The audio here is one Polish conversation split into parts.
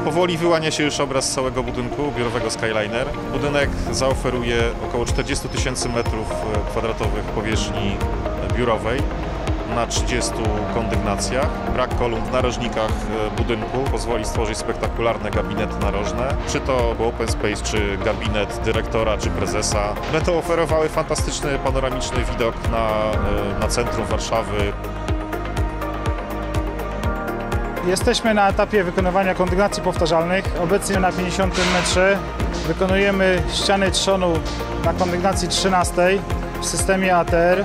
Powoli wyłania się już obraz całego budynku biurowego Skyliner. Budynek zaoferuje około 40 000 metrów kwadratowych powierzchni biurowej na 30 kondygnacjach. Brak kolumn w narożnikach budynku pozwoli stworzyć spektakularne gabinety narożne, czy to open space, czy gabinet dyrektora, czy prezesa. Będą oferowały fantastyczny, panoramiczny widok na centrum Warszawy. Jesteśmy na etapie wykonywania kondygnacji powtarzalnych. Obecnie na 50 metrze wykonujemy ściany trzonu na kondygnacji 13 w systemie ATR.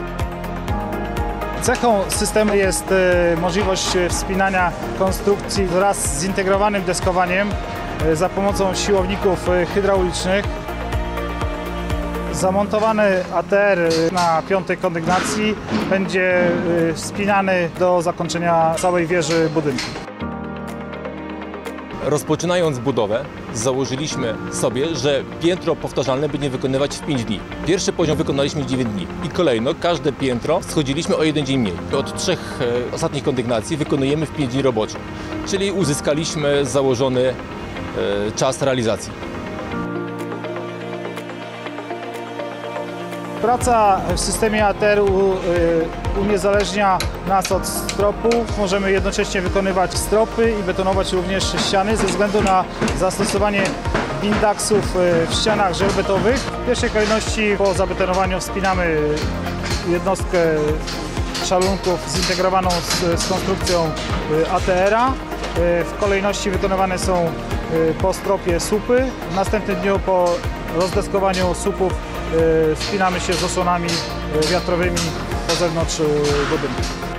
Cechą systemu jest możliwość wspinania konstrukcji wraz z zintegrowanym deskowaniem za pomocą siłowników hydraulicznych. Zamontowany ATR na 5. kondygnacji będzie wspinany do zakończenia całej wieży budynku. Rozpoczynając budowę, założyliśmy sobie, że piętro powtarzalne będzie wykonywać w 5 dni. Pierwszy poziom wykonaliśmy w 9 dni i kolejno każde piętro schodziliśmy o 1 dzień mniej. Od 3 ostatnich kondygnacji wykonujemy w 5 dni roboczych, czyli uzyskaliśmy założony czas realizacji. Praca w systemie ATR uniezależnia nas od stropów. Możemy jednocześnie wykonywać stropy i betonować również ściany ze względu na zastosowanie bindaksów w ścianach żelbetowych. W pierwszej kolejności po zabetonowaniu wspinamy jednostkę szalunków zintegrowaną z konstrukcją ATR-a. W kolejności wykonywane są po stropie słupy. W następnym dniu po rozdeskowaniu słupów wspinamy się z osłonami wiatrowymi po zewnątrz budynku.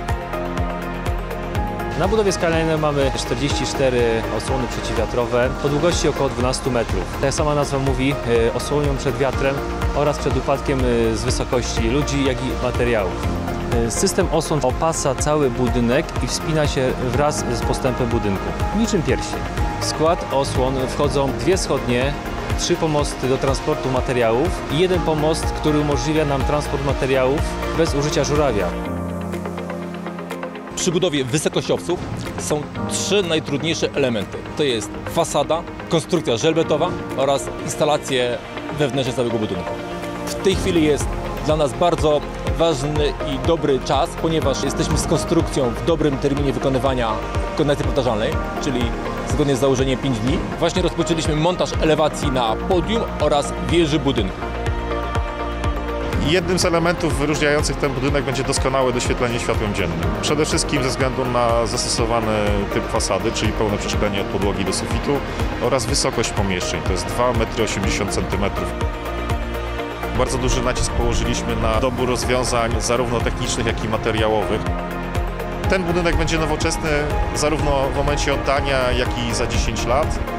Na budowie Skyliner mamy 44 osłony przeciwwiatrowe o długości około 12 metrów. Jak sama nazwa mówi, osłonią przed wiatrem oraz przed upadkiem z wysokości ludzi, jak i materiałów. System osłon opasa cały budynek i wspina się wraz z postępem budynku, niczym pierścień. W skład osłon wchodzą 2 schodnie, 3 pomosty do transportu materiałów i 1 pomost, który umożliwia nam transport materiałów bez użycia żurawia. Przy budowie wysokościowców są 3 najtrudniejsze elementy. To jest fasada, konstrukcja żelbetowa oraz instalacje wewnętrzne całego budynku. W tej chwili jest dla nas bardzo ważny i dobry czas, ponieważ jesteśmy z konstrukcją w dobrym terminie wykonywania kondygnacji powtarzalnej, czyli zgodnie z założeniem 5 dni. Właśnie rozpoczęliśmy montaż elewacji na podium oraz wieży budynku. Jednym z elementów wyróżniających ten budynek będzie doskonałe doświetlenie światłem dziennym. Przede wszystkim ze względu na zastosowany typ fasady, czyli pełne przeszklenie od podłogi do sufitu oraz wysokość pomieszczeń, to jest 2,80 m. Bardzo duży nacisk położyliśmy na dobór rozwiązań zarówno technicznych, jak i materiałowych. Ten budynek będzie nowoczesny zarówno w momencie oddania, jak i za 10 lat.